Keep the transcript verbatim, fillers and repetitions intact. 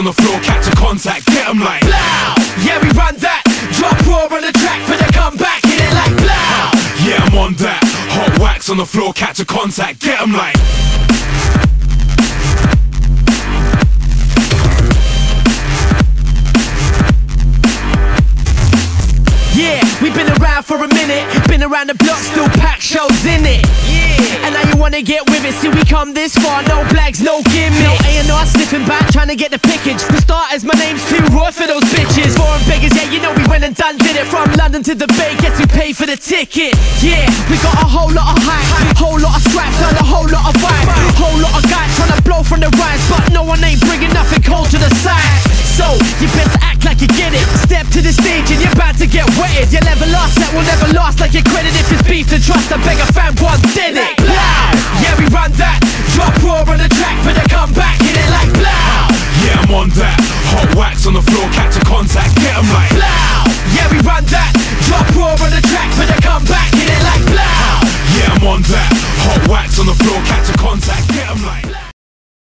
on the floor, catch a contact, get 'em like blow. Yeah, we run that. Drop raw on the track for the comeback, hit it like blow. Yeah, I'm on that. Hot wax on the floor, catch a contact, get 'em like yeah, we've been around for a minute. Been around the block, still pack shows in it. Yeah, and now you wanna get with it. See, we come this far, no blags, no gimmick. No A and R sniffing back, trying to get the pickage. For starters, my name's too raw for those bitches. Foreign beggars, yeah, you know we went and done did it. From London to the Bay, guess we paid for the ticket. Yeah, we got a whole lot of hype, whole lot of scraps, and a whole lot of vibe. Whole lot of guys trying to blow from the rhymes, but no one ain't bringing nothing cold to the side. So, you better act like you get it. Step to the stage and you're about to get wetted. You'll never last, that will never last like your credit. If it's beef, then trust, I beg a fan, one did it. Loud. Yeah, we run that.